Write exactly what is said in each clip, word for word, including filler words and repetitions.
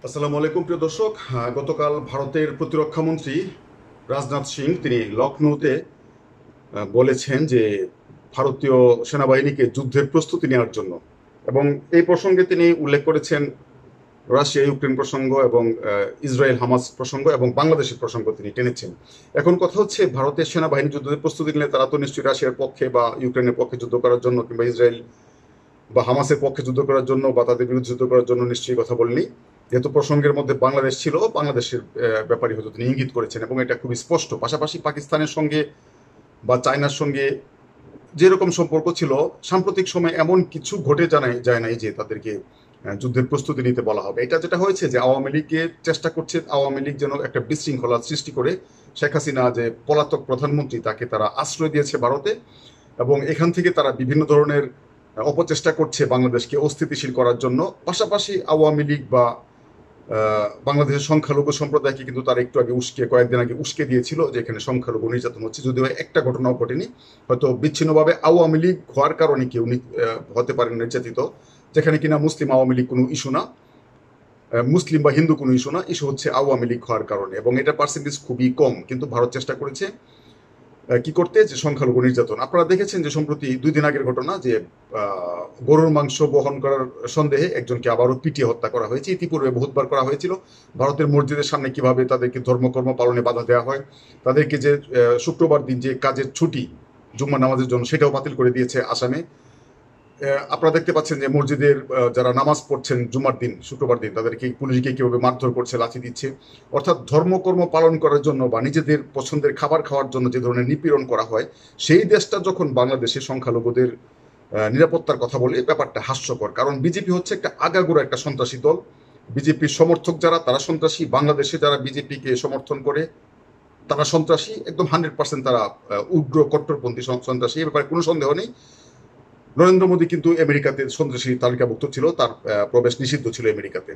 আসসালামু আলাইকুম প্রিয় দর্শক। আহ, গতকাল ভারতের প্রতিরক্ষা মন্ত্রী রাজনাথ সিং তিনি লখনৌতে আহ, বলেছেন যে ভারতীয় সেনাবাহিনীকে যুদ্ধের প্রস্তুতি নেওয়ার জন্য, এবং এই প্রসঙ্গে তিনি উল্লেখ করেছেন রাশিয়া ইউক্রেন প্রসঙ্গ এবং আহ, ইসরায়েল হামাস প্রসঙ্গ এবং বাংলাদেশের প্রসঙ্গ তিনি টেনেছেন। এখন কথা হচ্ছে, ভারতের সেনাবাহিনী যুদ্ধের প্রস্তুতি নিলে তারা তো নিশ্চয়ই রাশিয়ার পক্ষে বা ইউক্রেনের পক্ষে যুদ্ধ করার জন্য কিংবা ইসরায়েল বা হামাসের পক্ষে যুদ্ধ করার জন্য বা তাদের বিরুদ্ধে যুদ্ধ করার জন্য নিশ্চয়ই কথা বলেনি। যেহেতু প্রসঙ্গের মধ্যে বাংলাদেশ ছিল, বাংলাদেশের আহ, ব্যাপারে হয়তো তিনি ইঙ্গিত করেছেন এবং এটা খুবই স্পষ্ট। পাশাপাশি পাকিস্তানের সঙ্গে বা চায়নার সঙ্গে যেরকম সম্পর্ক ছিল, সাম্প্রতিক সময়ে এমন কিছু ঘটে জানাই যায় নাই যে তাদেরকে আহ, যুদ্ধের প্রস্তুতি নিতে বলা হবে। এটা যেটা হয়েছে যে আওয়ামী লীগের চেষ্টা করছে, আওয়ামী লীগ যেন একটা বিশৃঙ্খলা সৃষ্টি করে শেখ হাসিনা যে পলাতক প্রধানমন্ত্রী তাকে তারা আশ্রয় দিয়েছে ভারতে, এবং এখান থেকে তারা বিভিন্ন ধরনের অপচেষ্টা করছে বাংলাদেশকে অস্থিতিশীল করার জন্য। পাশাপাশি আওয়ামী লীগ বা আহ, বাংলাদেশের সংখ্যালঘু সম্প্রদায়কে কিন্তু তারা একটু আগে উস্কে কয়েকদিন আগে উস্কে দিয়েছিল যে এখানে সংখ্যালঘু নির্যাতন হচ্ছে, যদিও একটা ঘটনাও ঘটেনি। হয়তো বিচ্ছিন্নভাবে আওয়ামী লীগ হওয়ার কারণে কেউ নি- আহ, হতে পারেন নির্যাতিত, যেখানে কিনা মুসলিম আওয়ামী লীগ কোনো ইস্যু না, আহ, মুসলিম বা হিন্দু কোনো ইস্যু না, ইস্যু হচ্ছে আওয়ামী লীগ হওয়ার কারণে, এবং এটা পার্সেন্টেজ খুবই কম। কিন্তু ভারত চেষ্টা করেছে আহ, কি করতে, যে সংখ্যালঘু নির্যাতন। আপনারা দেখেছেন যে সম্প্রতি দুই দিন আগের ঘটনা যে আহ, গরুর মাংস বহন করার সন্দেহে একজনকে আবারও পিটিয়ে হত্যা করা হয়েছে। ইতিপূর্বে বহুতবার করা হয়েছিল। ভারতের মসজিদের সামনে কিভাবে তাদেরকে ধর্মকর্ম পালনে বাধা দেওয়া হয়, তাদেরকে যে আহ, শুক্রবার দিন যে কাজের ছুটি জুম্মা নামাজের জন্য সেটাও বাতিল করে দিয়েছে আসামে। আহ, আপনারা দেখতে পাচ্ছেন যে মসজিদের আহ, যারা নামাজ পড়ছেন জুমার দিন, শুক্রবার দিন, তাদেরকে পুলিশকে কিভাবে মারধর করছে, লাথি দিচ্ছে। অর্থাৎ ধর্মকর্ম পালন করার জন্য বা নিজেদের পছন্দের খাবার খাওয়ার জন্য যে ধরনের নিপীড়ন করা হয়, সেই দেশটা যখন বাংলাদেশে সংখ্যালঘুদের আহ, নিরাপত্তার কথা বলে, ব্যাপারটা হাস্যকর। কারণ বিজেপি হচ্ছে একটা আগাগোড়া একটা সন্ত্রাসী দল। বিজেপির সমর্থক যারা, তারা সন্ত্রাসী। বাংলাদেশে যারা বিজেপিকে সমর্থন করে তারা সন্ত্রাসী, একদম হান্ড্রেড পার্সেন্ট তারা আহ, উগ্র কট্টরপন্থী সন- সন্ত্রাসী, এ ব্যাপারে কোনো সন্দেহ নেই। নরেন্দ্র মোদী কিন্তু আমেরিকাতে সন্ত্রাসী তালিকাভুক্ত ছিল, তার আহ, প্রবেশ নিষিদ্ধ ছিল আমেরিকাতে।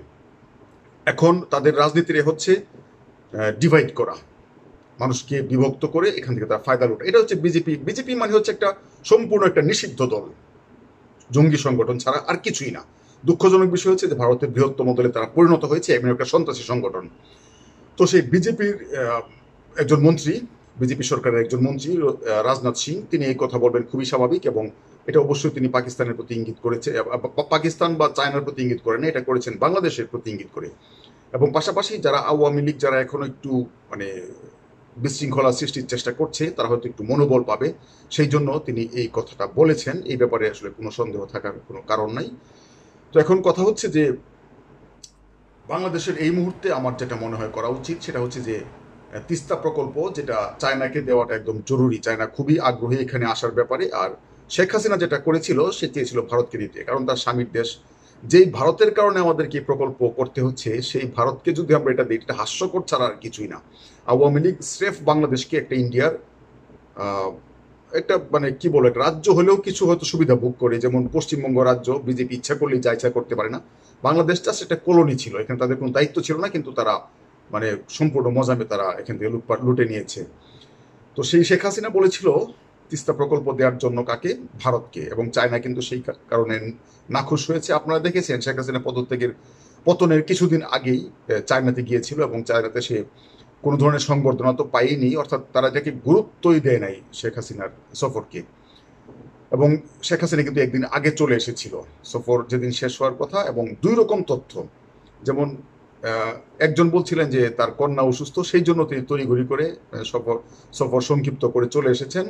এখন তাদের রাজনীতির এ হচ্ছে ডিভাইড করা, মানুষকে বিভক্ত করে এখান থেকে তারা ফায়দা লুটা। এটা হচ্ছে বিজেপি। বিজেপি মানে হচ্ছে একটা সম্পূর্ণ একটা নিষিদ্ধ দল, জঙ্গি সংগঠন ছাড়া আর কিছুই না। দুঃখজনক বিষয় হচ্ছে যে ভারতের বৃহত্তম দলে তারা পরিণত হয়েছে এবং একটা সন্ত্রাসী সংগঠন। তো সেই বিজেপির একজন মন্ত্রী, বিজেপি সরকারের একজন মন্ত্রী আহ, রাজনাথ সিং, তিনি এই কথা বলবেন খুবই স্বাভাবিক, এবং এটা অবশ্যই তিনি পাকিস্তানের প্রতি ইঙ্গিত করেছে। আহ, পা- পাকিস্তান বা চায়নার প্রতি ইঙ্গিত করেন, এটা করেছেন বাংলাদেশের প্রতি ইঙ্গিত করে। এবং পাশাপাশি যারা আওয়ামী লীগ, যারা এখনো একটু মানে বিশৃঙ্খলা সৃষ্টির চেষ্টা করছে, তারা হয়তো একটু মনোবল পাবে, সেই জন্য তিনি এই কথাটা বলেছেন। এই ব্যাপারে আসলে কোনো সন্দেহ থাকার কোনো কারণ নাই। তো এখন কথা হচ্ছে যে বাংলাদেশের এই মুহূর্তে আমার যেটা মনে হয় করা উচিত, সেটা হচ্ছে যে আহ, তিস্তা প্রকল্প যেটা চায়নাকে দেওয়াটা একদম জরুরি। চায়না খুবই আগ্রহী এখানে আসার ব্যাপারে। আর শেখ হাসিনা যেটা করেছিল, সে চেয়েছিল ভারতকে দিতে, কারণ তার স্বামীর দেশ। যেই ভারতের কারণে আমাদেরকে এই প্রকল্প করতে হচ্ছে, সেই ভারতকে যদি আমরা এটা দিই, এটা হাস্যকর ছাড়া আর কিছুই না। আওয়ামী লীগ স্রেফ বাংলাদেশকে একটা ইন্ডিয়ার আহ, একটা মানে কি বলে, একটা রাজ্য হলেও কিছু হয়তো সুবিধা ভোগ করে, যেমন পশ্চিমবঙ্গ রাজ্য বিজেপি ইচ্ছা করলেই যা ইচ্ছা করতে পারে না। বাংলাদেশটা সেটা কলোনি ছিল, এখানে তাদের কোনো দায়িত্ব ছিল না, কিন্তু তারা মানে সম্পূর্ণ মজামে তারা এখান থেকে লুটপাট লুটে নিয়েছে। তো সেই শেখ হাসিনা বলেছিল তিস্তা প্রকল্প দেওয়ার জন্য কাকে, ভারতকে, এবং চায়না কিন্তু সেই কা- কারণে নাখুশ হয়েছে। আপনারা দেখেছেন শেখ হাসিনা পদত্যাগের পতনের কিছুদিন আগেই আহ, চায়নাতে গিয়েছিল, এবং চায়নাতে সে কোনো ধরনের সংবর্ধনা তো পায়নি, অর্থাৎ তারা এটাকে গুরুত্বই দেয় নাই শেখ হাসিনার সফরকে। এবং শেখ হাসিনা কিন্তু একদিন আগে চলে এসেছিল সফর যেদিন শেষ হওয়ার কথা, এবং দুই রকম তথ্য। যেমন আহ, একজন বলছিলেন যে তার কন্যা অসুস্থ, সেই জন্য তিনি তড়িঘড়ি করে আহ, সফর সফর সংক্ষিপ্ত করে চলে এসেছেন।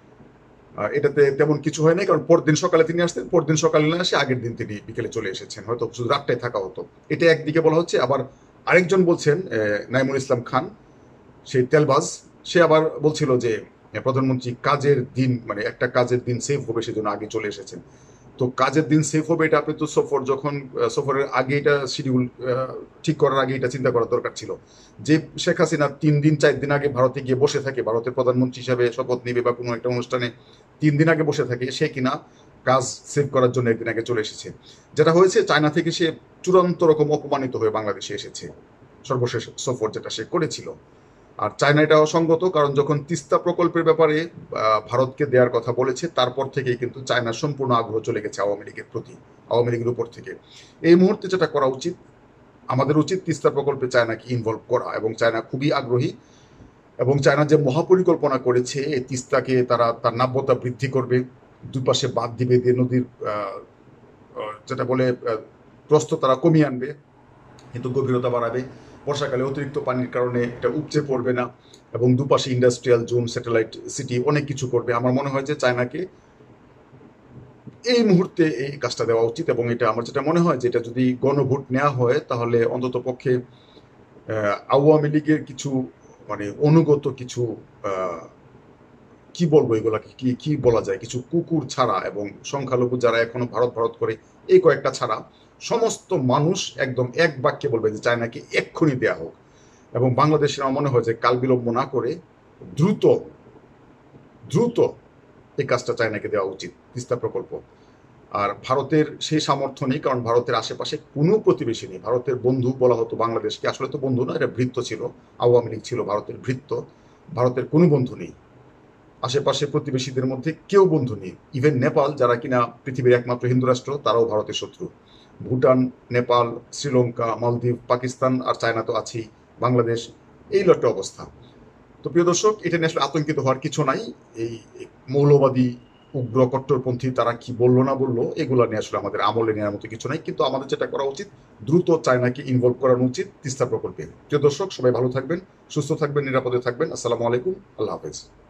আহ, এটাতে তেমন কিছু হয়নি, কারণ পরদিন সকালে তিনি আসতেন, পরদিন সকালে না আসে আগের দিন তিনি বিকেলে চলে এসেছেন, হয়তো শুধু রাতটায় থাকা হতো। এটা একদিকে বলা হচ্ছে। আবার আরেকজন বলছেন, আহ, নাইমুল ইসলাম খান, সেই তেলবাজ, সে আবার বলছিল যে আহ, প্রধানমন্ত্রী কাজের দিন, মানে একটা কাজের দিন সেভ হবে সেজন্য আগে চলে এসেছেন। তো কাজের দিন সেভ হবে, এটা আপনি তো সফর যখন আহ, সফরের আগে এটা শিডিউল ঠিক করার আগে এটা চিন্তা করার দরকার ছিল। যে শেখ হাসিনা তিন দিন চার দিন আগে ভারতে গিয়ে বসে থাকে, ভারতের প্রধানমন্ত্রী হিসাবে শপথ নেবে বা কোনো একটা অনুষ্ঠানে তিন দিন আগে বসে থাকে, সে কিনা কাজ সেভ করার জন্য একদিন আগে চলে এসেছে। যেটা হয়েছে, চায়না থেকে সে চূড়ান্ত রকম অপমানিত হয়ে বাংলাদেশে এসেছে সর্বশেষ সফর যেটা সে করেছিল। আর চায়না এটা অসঙ্গত, কারণ যখন তিস্তা প্রকল্পের ব্যাপারে আহ, ভারতকে দেওয়ার কথা বলেছে, তারপর থেকেই কিন্তু চায়নার সম্পূর্ণ আগ্রহ চলে গেছে আওয়ামী লীগের প্রতি, আওয়ামী লীগের উপর থেকে। এই মুহূর্তে যেটা করা উচিত, আমাদের উচিত তিস্তা প্রকল্পে চায়নাকে ইনভলভ করা, এবং চায়না খুবই আগ্রহী। এবং চায়না যে মহাপরিকল্পনা করেছে এই তিস্তাকে তারা তার নাব্যতা বৃদ্ধি করবে, দুপাশে বাঁধ দিবে দিয়ে নদীর আহ, আহ, যেটা বলে আহ, প্রস্থ তারা কমিয়ে আনবে, কিন্তু গভীরতা বাড়াবে। বর্ষাকালে অতিরিক্ত পানির কারণে এটা উপচে পড়বে না, এবং দুপাশে ইন্ডাস্ট্রিয়াল জোন, স্যাটেলাইট সিটি, অনেক কিছু করবে। আমার মনে হয় যে চায়নাকে এই মুহূর্তে এই কাজটা দেওয়া উচিত। এবং এটা আমার যেটা মনে হয় যে এটা যদি গণভোট নেওয়া হয় তাহলে অন্তত পক্ষে আহ, আওয়ামী লীগের কিছু মানে অনুগত কিছু আহ, কি বলবো এগুলাকে, কি কি বলা যায়, কিছু কুকুর ছাড়া এবং সংখ্যালঘু যারা এখনো ভারত ভারত করে এই কয়েকটা ছাড়া সমস্ত মানুষ একদম এক বাক্যে বলবে যে চায়নাকে এক্ষুনি দেয়া হোক। এবং বাংলাদেশের আমার মনে হয় যে কাল বিলম্ব না করে দ্রুত দ্রুত এই কাজটা চায়নাকে দেওয়া উচিত, তিস্তা প্রকল্প। আর ভারতের সেই সামর্থ্য নেই, কারণ ভারতের আশেপাশে কোনো প্রতিবেশী নেই। ভারতের বন্ধু বলা হতো বাংলাদেশকে, আসলে তো বন্ধু না, এটা ভৃত্য ছিল। আওয়ামী লীগ ছিল ভারতের ভৃত্য। ভারতের কোনো বন্ধু নেই, আশেপাশে প্রতিবেশীদের মধ্যে কেউ বন্ধু নেই। ইভেন নেপাল, যারা কিনা পৃথিবীর একমাত্র হিন্দু রাষ্ট্র, তারাও ভারতের শত্রু। ভুটান, নেপাল, শ্রীলঙ্কা, মালদ্বীপ, পাকিস্তান, আর চায়না তো আছেই, বাংলাদেশ, এই লট্ট অবস্থা। তো প্রিয় দর্শক, এটা নিয়ে আসলে আতঙ্কিত হওয়ার কিছু নাই। এই মৌলবাদী উগ্র কট্টরপন্থী তারা কি বললো না বললো এগুলো নিয়ে আসলে আমাদের আমলে নেওয়ার মতো কিছু নাই, কিন্তু আমাদের যেটা করা উচিত দ্রুত চায়নাকে ইনভলভ করানো উচিত তিস্তা প্রকল্পে। প্রিয় দর্শক, সবাই ভালো থাকবেন, সুস্থ থাকবেন, নিরাপদে থাকবেন। আসসালামু আলাইকুম, আল্লাহ হাফেজ।